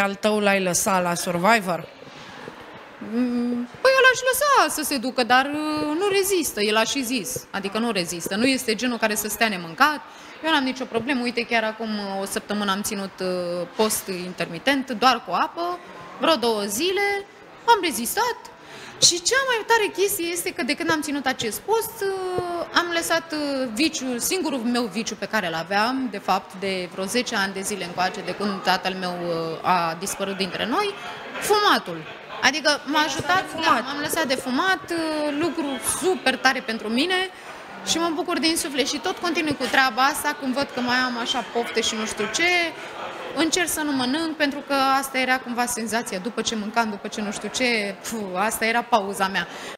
al tău l-ai lăsat la Survivor? Păi eu l-aș lăsa să se ducă, dar nu rezistă, el a și zis. Adică nu rezistă, nu este genul care să stea nemâncat. Eu n-am nicio problemă, uite, chiar acum o săptămână am ținut post intermitent, doar cu apă, vreo 2 zile, am rezistat. Și cea mai tare chestie este că de când am ținut acest post, am lăsat viciul, singurul meu viciu pe care îl aveam, de fapt, de vreo 10 ani de zile încoace, de când tatăl meu a dispărut dintre noi, fumatul. Adică m-a ajutat, m-am lăsat de fumat, lucru super tare pentru mine și mă bucur din suflet și tot continui cu treaba asta când văd că mai am așa pofte și nu știu ce, încerc să nu mănânc pentru că asta era cumva senzația, după ce mâncam, după ce nu știu ce, asta era pauza mea.